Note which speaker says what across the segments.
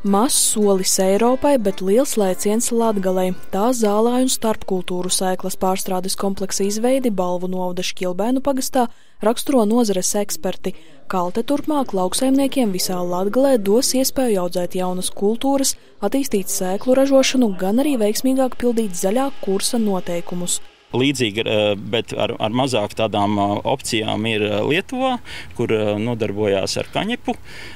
Speaker 1: Mazs solis Eiropai, bet liels lēciens Latgalei. Tā zālāju un starpkultūru sēklas pārstrādes kompleksa izveidi Balvu novada Šķilbēnu pagastā raksturo nozares eksperti. Kalte turpmāk lauksaimniekiem visā Latgalē dos iespēju audzēt jaunas kultūras, attīstīt sēklu ražošanu, gan arī veiksmīgāk pildīt zaļā kursa noteikumus.
Speaker 2: Līdzīgi, bet ar mazāk tādām opcijām ir Lietuvā, kur nodarbojās ar kaņepu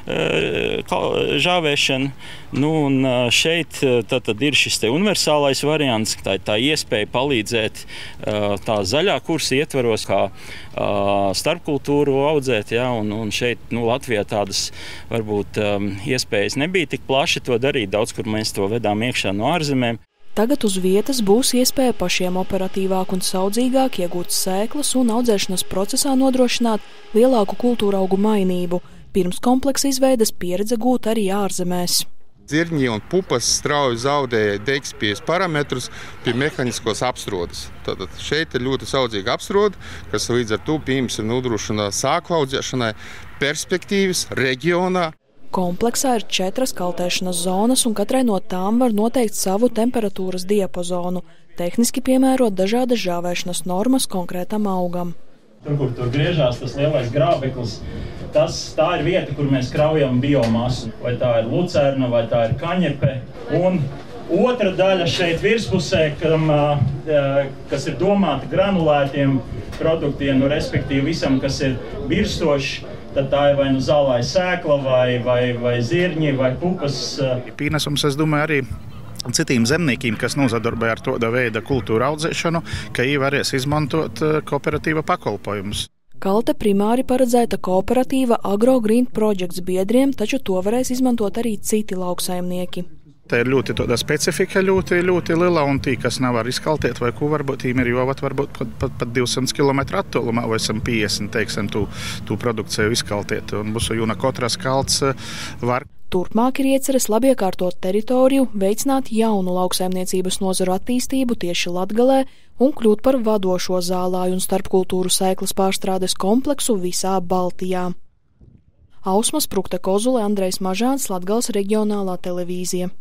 Speaker 2: žāvēšanu. Un šeit tad ir šis te universālais variants, tā iespēja palīdzēt tā zaļā kursa ietvaros, kā starpkultūru audzēt. Ja, un šeit Latvijā tādas varbūt iespējas nebija tik plaši to darīt. Daudz, kur mēs to vedām iekšā no ārzemēm.
Speaker 1: Tagad uz vietas būs iespēja pašiem operatīvāk un saudzīgāk iegūt sēklas un audzēšanas procesā nodrošināt lielāku kultūraugu mainību. Pirms kompleksa izveides pieredze gūta arī ārzemēs.
Speaker 3: Zirņi un pupas strauji zaudēja degspējas parametrus pie mehaniskos apstrodes. Tātad šeit ir ļoti saudzīga apstrode, kas līdz ar to pirms ir nodrošina sēklu audzēšanai perspektīvas reģionā.
Speaker 1: Kompleksā ir 4 kaltēšanas zonas, un katrai no tām var noteikt savu temperatūras diapazonu, tehniski piemērot dažādas žāvēšanas normas konkrētam augam.
Speaker 2: Tur griežās tas lielais grābeklis, tā ir vieta, kur mēs kraujam biomasu. Vai tā ir lucerna, vai tā ir kaņepe. Un otra daļa šeit virspusē, kas ir domāta granulētiem produktiem, respektīvi visam, kas ir virstošs. Tad tā ir vai nu zālāja sēkla, vai zirņi, vai pupas.
Speaker 4: Pienesums, es domāju, arī citiem zemniekiem, kas nozadarbojas ar tāda veida kultūra audzēšanu, ka viņi varēs izmantot kooperatīva pakalpojumus.
Speaker 1: Kalte primāri paredzēta kooperatīva Agro Green Projects biedriem, taču to varēs izmantot arī citi lauksaimnieki.
Speaker 4: Tā ir ļoti tāda specifika, ļoti liela, un tī, kas nevar izkaltēt vai ko, varbūt ir jovat varbūt pat 200 km attālumā vai 150, teiksim, tu produkciju izkaltēt. Un būs jūna katras kalts var.
Speaker 1: Turpmāk ir ieceres labi iekārtot teritoriju, veicināt jaunu lauksaimniecības nozaru attīstību tieši Latgalē un kļūt par vadošo zālāju un starpkultūru sēklas pārstrādes kompleksu visā Baltijā. Ausma Sprukte Kozule, Andrejs Mažāns, Latgales reģionālā televīzija.